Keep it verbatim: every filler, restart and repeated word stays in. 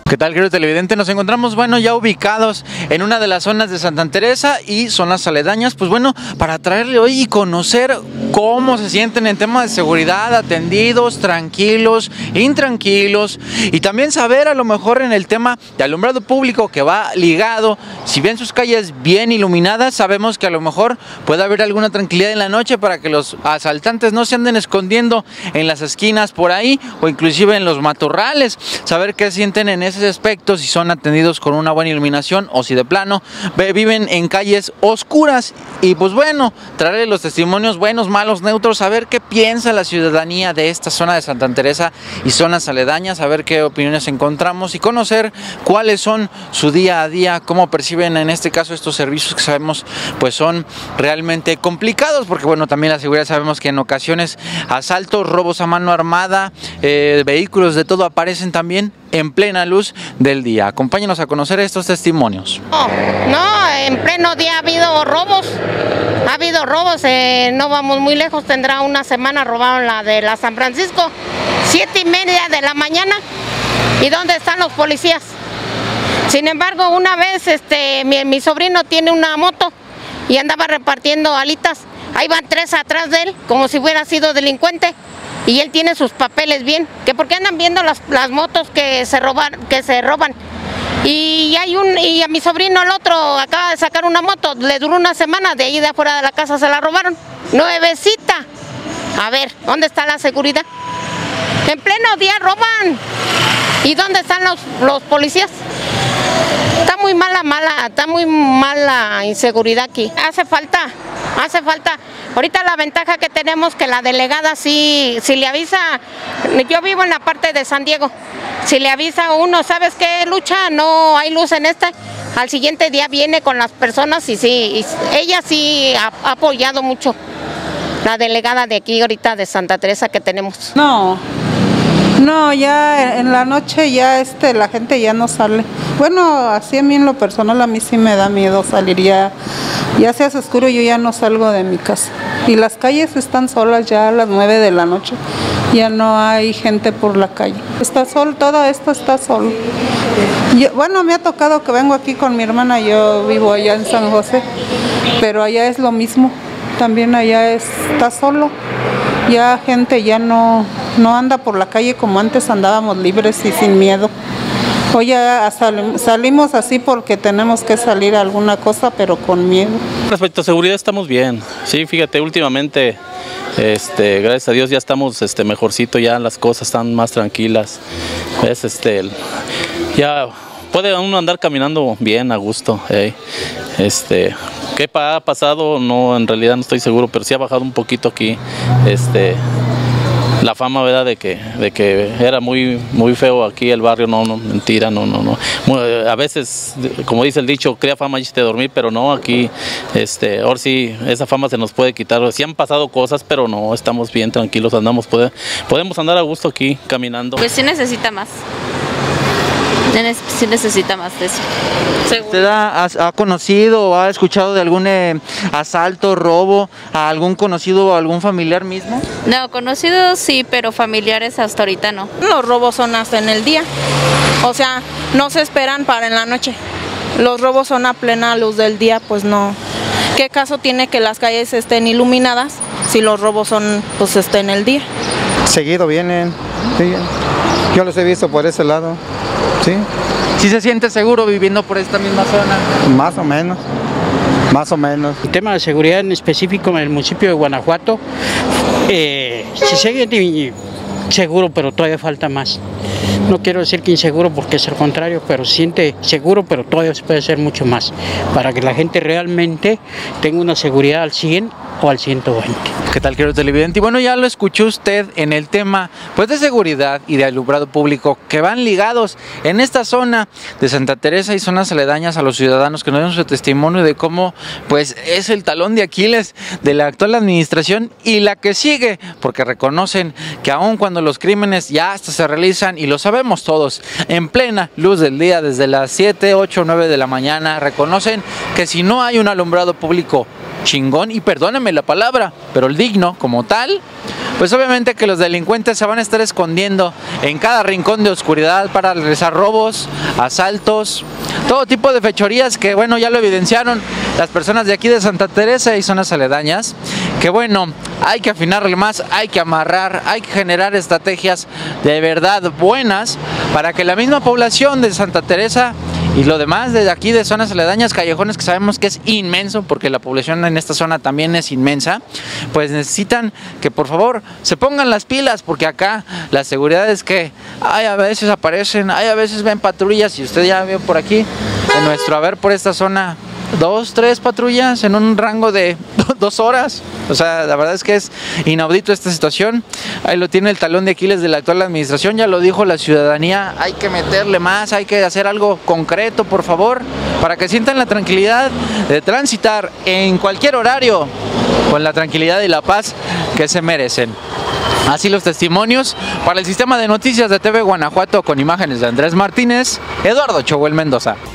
¿Qué tal, querido televidente? Nos encontramos, bueno, ya ubicados en una de las zonas de Santa Teresa y zonas aledañas, pues bueno, para traerle hoy y conocer cómo se sienten en tema de seguridad, atendidos, tranquilos, intranquilos, y también saber a lo mejor en el tema de alumbrado público que va ligado, si bien sus calles bien iluminadas, sabemos que a lo mejor puede haber alguna tranquilidad en la noche para que los asaltantes no se anden escondiendo en las esquinas por ahí o inclusive en los matorrales, saber qué sienten en ese aspecto, si son atendidos con una buena iluminación o si de plano viven en calles oscuras. Y pues bueno, traerle los testimonios buenos, malos, neutros, saber qué piensa la ciudadanía de esta zona de Santa Teresa y zonas aledañas, saber qué opiniones encontramos y conocer cuáles son su día a día, cómo perciben en este caso estos servicios que sabemos pues son realmente complicados, porque bueno, también la seguridad sabemos que en ocasiones asaltos, robos a mano armada, eh, vehículos de todo aparecen también en plena luz del día. Acompáñenos a conocer estos testimonios. No, no, en pleno día ha habido robos, ha habido robos, eh, no vamos muy lejos, tendrá una semana robaron la de la San Francisco, siete y media de la mañana. ¿Y dónde están los policías? Sin embargo, una vez este, mi, mi sobrino tiene una moto y andaba repartiendo alitas, ahí van tres atrás de él, como si hubiera sido delincuente. Y él tiene sus papeles bien, que porque andan viendo las, las motos que se roban, que se roban. Y hay un, y a mi sobrino el otro acaba de sacar una moto, le duró una semana, de ahí de afuera de la casa se la robaron. Nuevecita. A ver, ¿dónde está la seguridad? En pleno día roban. ¿Y dónde están los, los policías? Está muy mala, mala, está muy mala inseguridad aquí. Hace falta, hace falta. Ahorita la ventaja que tenemos que la delegada sí, si le avisa, yo vivo en la parte de San Diego, si le avisa a uno, ¿sabes qué, Lucha? No hay luz en esta, al siguiente día viene con las personas y sí, y ella sí ha, ha apoyado mucho, la delegada de aquí ahorita de Santa Teresa que tenemos. No, no, ya en la noche ya este, la gente ya no sale. Bueno, así a mí en lo personal a mí sí me da miedo salir, ya, ya se hace oscuro, yo ya no salgo de mi casa. Y las calles están solas ya a las nueve de la noche, ya no hay gente por la calle. Está solo, todo esto está solo. Yo, bueno, me ha tocado que vengo aquí con mi hermana, yo vivo allá en San José, pero allá es lo mismo, también allá está solo. Ya gente ya no, no anda por la calle como antes andábamos libres y sin miedo. Hoy ya sal, salimos así porque tenemos que salir a alguna cosa, pero con miedo. Respecto a seguridad estamos bien. Sí, fíjate, últimamente, este, gracias a Dios ya estamos este, mejorcito, ya las cosas están más tranquilas. Es, este, ya puede uno andar caminando bien, a gusto. Eh. Este, ¿qué ha pasado? No, en realidad no estoy seguro, pero sí ha bajado un poquito aquí. Este, la fama, ¿verdad?, de que, de que era muy, muy feo aquí el barrio. No, no, mentira, no, no, no. A veces, como dice el dicho, crea fama y te dormir, pero no, aquí, este, ahora sí, esa fama se nos puede quitar. Sí han pasado cosas, pero no, estamos bien, tranquilos, andamos, puede, podemos andar a gusto aquí, caminando. Pues sí necesita más. Sí necesita más de eso. ¿Usted ha, ha conocido o ha escuchado de algún eh, asalto, robo a algún conocido o algún familiar mismo? No, conocidos sí, pero familiares hasta ahorita no. Los robos son hasta en el día, o sea, no se esperan para en la noche. Los robos son a plena luz del día, pues no. ¿Qué caso tiene que las calles estén iluminadas si los robos son, pues, este, en el día? Seguido vienen, sí. Yo los he visto por ese lado. ¿Sí? ¿Sí se siente seguro viviendo por esta misma zona? Más o menos, más o menos. El tema de seguridad en específico en el municipio de Guanajuato, eh, se siente seguro, pero todavía falta más. No quiero decir que inseguro porque es el contrario, pero se siente seguro, pero todavía se puede hacer mucho más para que la gente realmente tenga una seguridad al cien o al ciento veinte. ¿Qué tal, querido televidente? Y bueno, ya lo escuchó usted en el tema pues de seguridad y de alumbrado público que van ligados en esta zona de Santa Teresa y zonas aledañas a los ciudadanos que nos dieron su testimonio de cómo pues es el talón de Aquiles de la actual administración y la que sigue, porque reconocen que aun cuando los crímenes ya hasta se realizan, y lo sabemos todos, en plena luz del día desde las siete, ocho, nueve de la mañana, reconocen que si no hay un alumbrado público chingón, y perdónenme la palabra, pero el digno como tal, pues obviamente que los delincuentes se van a estar escondiendo en cada rincón de oscuridad para realizar robos, asaltos, todo tipo de fechorías que, bueno, ya lo evidenciaron las personas de aquí de Santa Teresa y zonas aledañas, que bueno, hay que afinarle más, hay que amarrar, hay que generar estrategias de verdad buenas para que la misma población de Santa Teresa y lo demás de aquí de zonas aledañas, callejones que sabemos que es inmenso, porque la población en esta zona también es inmensa, pues necesitan que por favor se pongan las pilas, porque acá la seguridad es que hay a veces aparecen, hay a veces ven patrullas, y usted ya vio por aquí, en nuestro haber por esta zona, dos, tres patrullas en un rango de dos horas. O sea, la verdad es que es inaudito esta situación. Ahí lo tiene el talón de Aquiles de la actual administración, ya lo dijo la ciudadanía, hay que meterle más, hay que hacer algo concreto, por favor, para que sientan la tranquilidad de transitar en cualquier horario con la tranquilidad y la paz que se merecen. Así los testimonios para el sistema de noticias de T V Guanajuato, con imágenes de Andrés Martínez, Eduardo Choguel Mendoza.